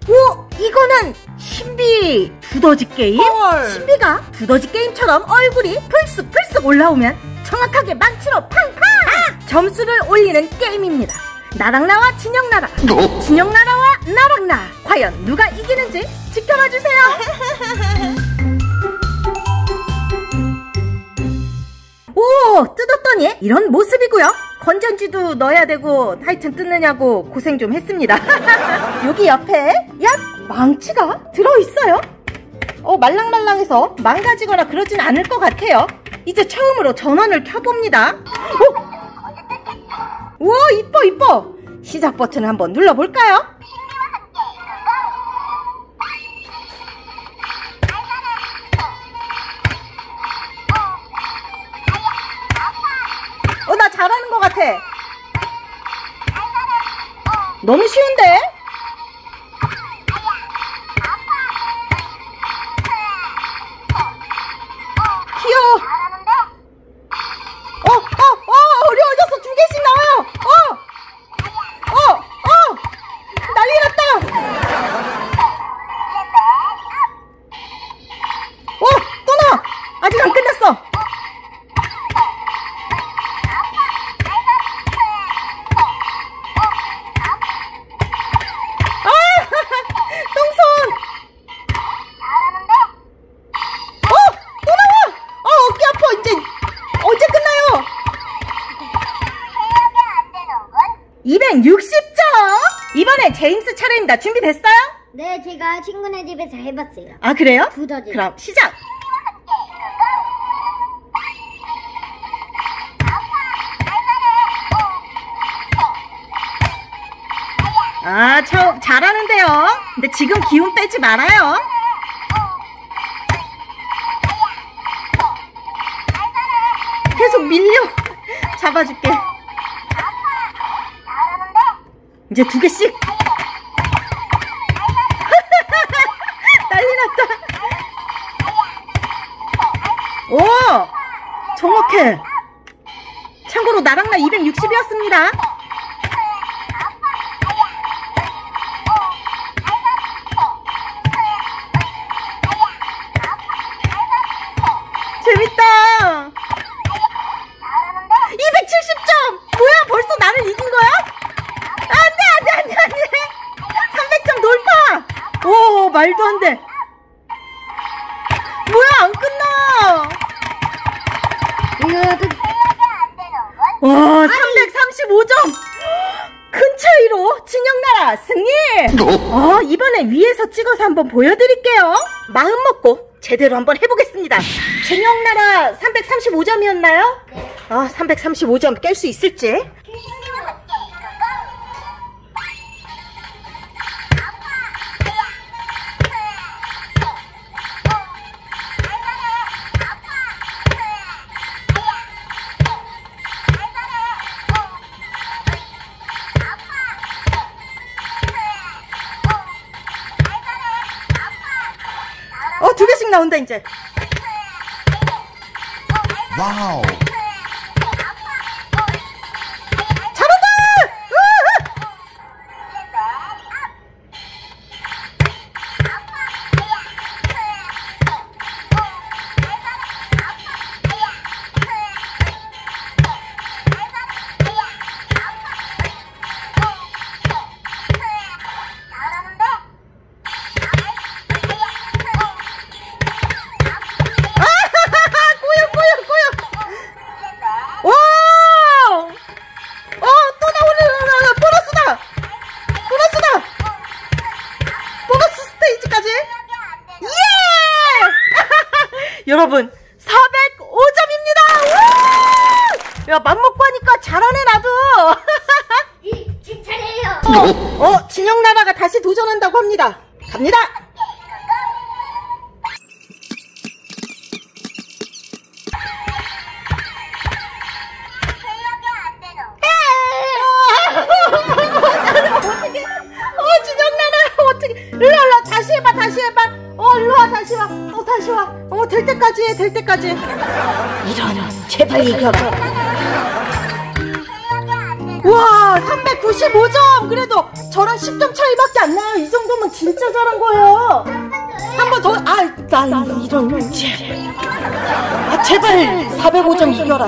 오! 이거는 신비 두더지 게임? 헐. 신비가 두더지 게임처럼 얼굴이 풀쑥풀쑥 올라오면 정확하게 망치로 팡팡! 점수를 올리는 게임입니다. 나랑나와 진영나라, 진영나라와 나랑나, 과연 누가 이기는지 지켜봐주세요. 오! 뜯었더니 이런 모습이고요. 건전지도 넣어야 되고 하여튼 뜯느냐고 고생 좀 했습니다. 여기 옆에 망치가 들어있어요. 말랑말랑해서 망가지거나 그러진 않을 것 같아요. 이제 처음으로 전원을 켜봅니다. 오! 우와, 이뻐. 시작 버튼을 한번 눌러볼까요? 나 잘하는 것 같아. 너무 쉬운데? 귀여워. 어려워졌어. 2개씩 나와요. 난리 났다. 또 나와. 아직 안 끝났어. 똥손. 또 나와. 어깨 아파. 이제 언제 끝나요? 260점. 이번엔 제임스 차례입니다. 준비됐어요? 네, 제가 친구네 집에서 해봤어요. 아, 그래요? 두더지. 그럼 시작. 참 잘하는데요. 근데 지금 기운 빼지 말아요. 계속 밀려. 잡아줄게. 이제 2개씩. 난리 났다. 오! 정확해. 참고로 나랑 나 260이었습니다. 재밌다. 270점! 뭐야, 벌써 나를 이긴 거야? 안돼! 300점 돌파! 오, 말도 안 돼. 뭐야, 안 끝나. 와, 335점! 큰 차이로 진영나라 승리! 이번엔 위에서 찍어서 한번 보여드릴게요. 마음 먹고 제대로 한번 해보겠습니다. 진영나라 335점이었나요? 335점 깰 수 있을지? 두 개씩 나온다 이제. 와우. 잘한다. 여러분 405점입니다. 야, 맘먹고 하니까 잘하네 나도. 제 차례예요. 진영나라가 다시 도전한다고 합니다. 갑니다. 진영나라 어떻게? 일로 다시 해봐. 일로와 다시 와. 다시 와. 될 때까지 해. 될 때까지. 이런, 제발 이겨라. 우와 395점. 그래도 저랑 10점 차이밖에 안 나요. 이 정도면 진짜 잘한 거예요. 한 번 더. 나 이런 제발 405점 이겨라.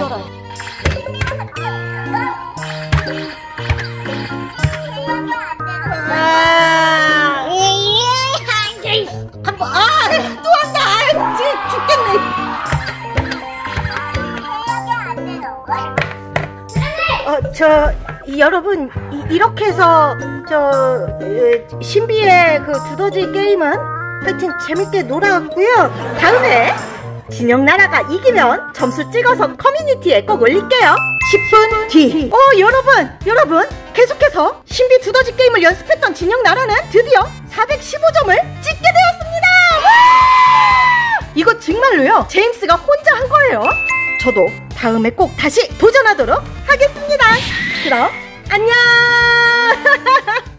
한 번. 또 한다. 죽겠네. 여러분 이렇게 해서 신비의 그 두더지 게임은 하여튼 재밌게 놀아왔고요. 다음에 진영나라가 이기면 점수 찍어서 커뮤니티에 꼭 올릴게요. 10분 뒤. 여러분 계속해서 신비 두더지 게임을 연습했던 진영나라는 드디어 415점을 찍게 되었습니다. 와! 이거 정말로요 제임스가 혼자 한 거예요. 저도 다음에 꼭 다시 도전하도록 하겠습니다. 그럼 안녕.